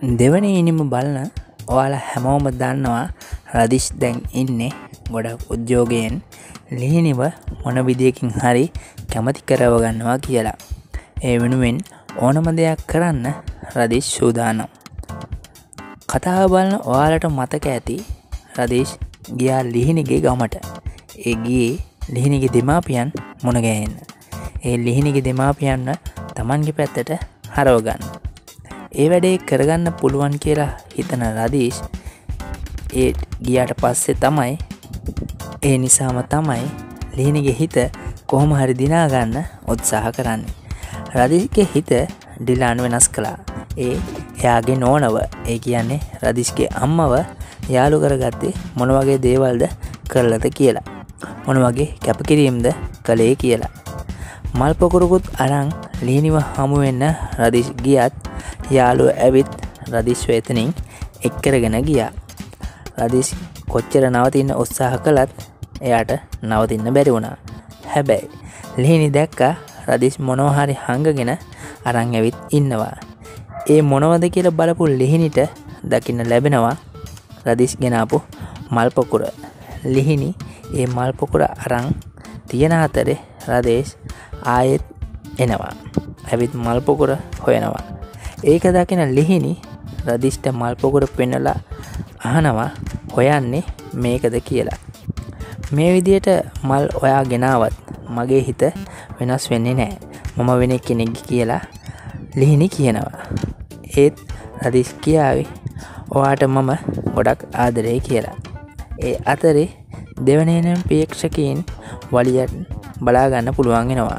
දෙවනි ඉනිම බලන ඔයාලා හැමෝම දන්නවා රදිස් දැන් ඉන්නේ ගොඩක් උද්‍යෝගයෙන් ලිහිනිව මොන විදියකින් හරි කැමති කරව ගන්නවා කියලා. ඒ වෙනුවෙන් ඕනම දෙයක් කරන්න රදිස් සූදානම්. කතාව බලන ඔයාලට මතක ඇති රදිස් ගියා ලිහිනිගේ ගමට. ඒ ගියේ ලිහිනිගේ දෙමාපියන් මුණ ගැහෙන්න. ඒ ලිහිනිගේ දෙමාපියන්ව Tamanගේ පැත්තට හරව ගන්න. ඒ වැඩේ කරගන්න පුළුවන් කියලා හිතන රදීෂ් ඒ ගියාට පස්සේ තමයි ඒ නිසාම තමයි ලිහිනිගේ හිත කොහොම හරි දිනා ගන්න උත්සාහ කරන්නේ. රදීෂ්ගේ හිත ඩිලාන් වෙනස් කළා. එයාගේ නෝනව ඒ කියන්නේ රදීෂ්ගේ අම්මව යාළු කරගත්තේ මොන වගේ දේවල්ද කරලාද කියලා. මොන වගේ කැපකිරීමද කළේ කියලා. මල් පොකුරකුත් අරන් ලිහිනිව හමු වෙන්න රදීෂ් ගියත් යාළුව ඇවිත් රදීෂ් එතනින් එක් කරගෙන ගියා. රදීෂ් කොච්චර නවතින්න උත්සාහ කළත් එයාට නවතින්න බැරි වුණා. හැබැයි ලිහිනි දැක්කා රදීෂ් මොනවා හරි හංගගෙන අරන් ඇවිත් ඉන්නවා. ඒ මොනවද කියලා බලපු ලිහිනිට දකින්න ලැබෙනවා රදීෂ් ගෙනාපු මල් පොකුර. ලිහිනි ඒ මල් පොකුර අරන් තියෙන අතරේ රදීෂ් ආයෙත් එනවා. ඇවිත් මල් පොකුර හොයනවා. ඒක දකින ලිහිනි රදීෂ්ට මල් පොකුර පෙන්නලා අහනවා හොයන්නේ මේකද කියලා. මේ විදියට මල් ඔයා ගෙනාවත් මගේ හිත වෙනස් වෙන්නේ නැහැ. මම වෙන කෙනෙක් කියලා ලිහිනි කියනවා. ඒත් රදීෂ් කියාවේ ඔයාට මම ගොඩක් ආදරේ කියලා. ඒ අතරේ දෙවනේනම් ප්‍රේක්ෂකයන් වලියට බලා ගන්න පුළුවන් වෙනවා.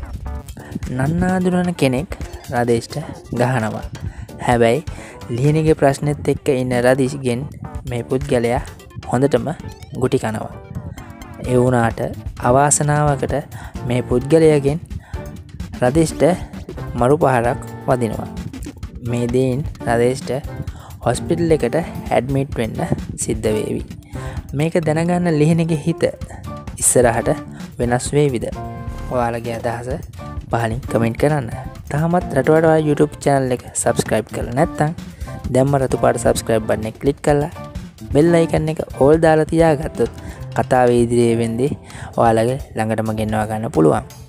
නන්නාඳුනන කෙනෙක් රදීෂ්ට ගහනවා. හැබැයි ලිහිනිගේ ප්‍රශ්නෙත් එක්ක ඉන්න රදීෂ්ගෙන් මේ පුද්ගලයා හොඳටම ගුටි කනවා. ඒ වුණාට අවාසනාවකට මේ පුද්ගලයාගෙන් රදීෂ්ට මරු පහරක් වදිනවා. මේ දෙයින් රදීෂ්ට හොස්පිටල් එකට ඇඩ්මිට් වෙන්න සිද්ධ වේවි. මේක දැනගන්න ලිහිනිගේ හිත ඉස්සරහට වෙනස් වේවිද? ඔයාලගේ අදහස පහලින් කමෙන්ට් කරන්න. තාමත් රටවටා YouTube channel එක subscribe කරලා නැත්නම් දැම්ම රතු පාට subscribe button එක click කරලා bell icon එක all දාලා තියාගත්තොත් කතාවේ ඉදිරියේ වෙන්නේ ඔයාලගේ ළඟටම ගෙන්වා ගන්න පුළුවන්.